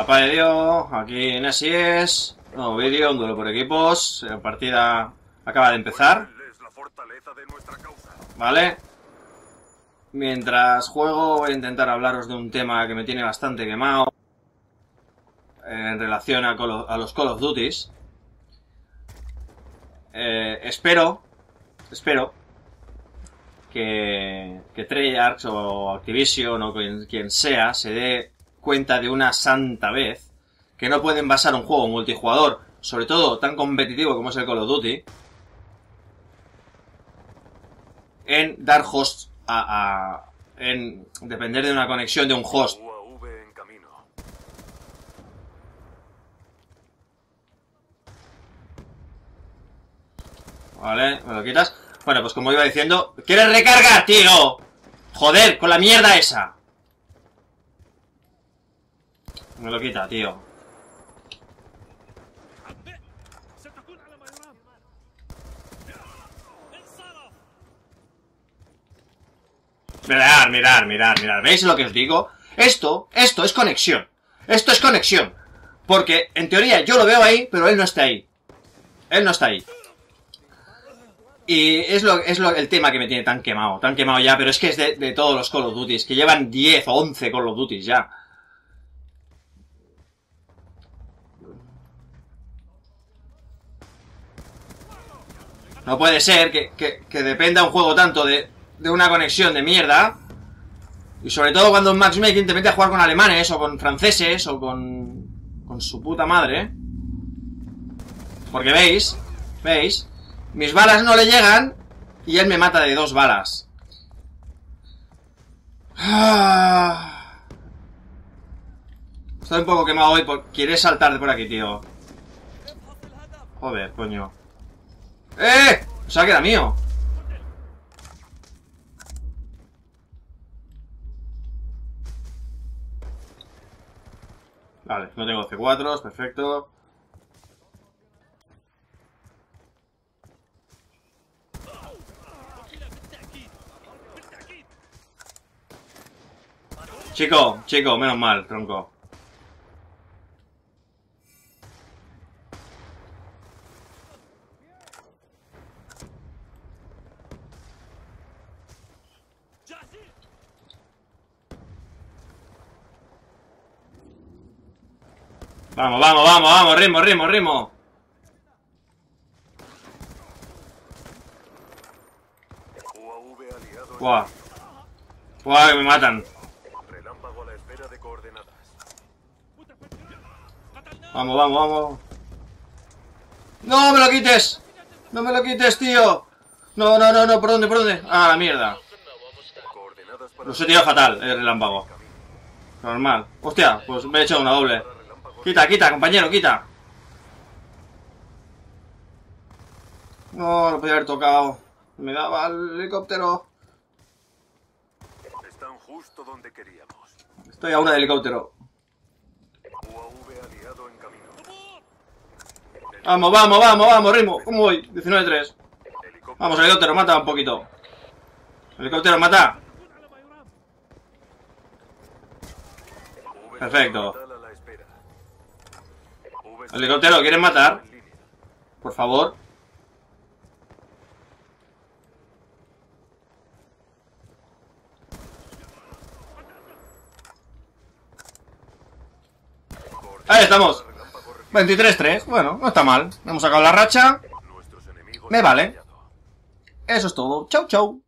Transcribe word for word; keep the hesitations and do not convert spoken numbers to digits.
Papá de Dios, aquí en así es. Nuevo vídeo, un duelo por equipos. La partida acaba de empezar. Vale. Mientras juego voy a intentar hablaros de un tema que me tiene bastante quemado en relación a, Call of, a los Call of Duties. Eh, espero, espero que, que Treyarch o Activision o quien, quien sea se dé cuenta de una santa vez que no pueden basar un juego multijugador, sobre todo tan competitivo como es el Call of Duty, en dar hosts a, a en depender de una conexión de un host. Vale, me lo quitas. Bueno, pues como iba diciendo, ¿quieres recargar, tío? Joder, con la mierda esa. Me lo quita, tío. Mirar, mirar, mirar, mirar. ¿Veis lo que os digo? Esto, esto es conexión. Esto es conexión. Porque, en teoría, yo lo veo ahí, pero él no está ahí. Él no está ahí. Y es lo, es lo, el tema que me tiene tan quemado. Tan quemado ya, pero es que es de, de todos los Call of Duty. Que llevan diez o once Call of Duty ya. No puede ser que, que, que dependa un juego tanto de, de una conexión de mierda. Y sobre todo cuando en matchmaking te mete a jugar con alemanes o con franceses o con, con su puta madre. Porque veis, veis, mis balas no le llegan y él me mata de dos balas. Estoy un poco quemado hoy porque quieres saltar de por aquí, tío. Joder, coño. ¡Eh! O sea que era mío. Vale, no tengo C cuatro, perfecto. Chico, chico, menos mal, tronco. Vamos, vamos, vamos, vamos, ritmo, ritmo, ritmo. Buah. Buah, que me matan. Vamos, vamos, vamos. ¡No me lo quites! ¡No me lo quites, tío! No, no, no, no, ¿por dónde, por dónde? Ah, la mierda. Lo he tirado fatal, el relámpago. Normal. Hostia, pues me he echado una doble. Quita, quita, compañero, quita. No, no podía haber tocado. Me daba el helicóptero. Están justo donde queríamos. Estoy a una de helicóptero. Vamos, vamos, vamos, vamos, ritmo. ¿Cómo voy? diecinueve tres. Vamos, helicóptero, mata un poquito. Helicóptero, mata. Perfecto. Helicóptero, ¿quieres matar? Por favor. Ahí estamos. veintitrés tres. Bueno, no está mal. Hemos sacado la racha. Me vale. Eso es todo. Chau, chau.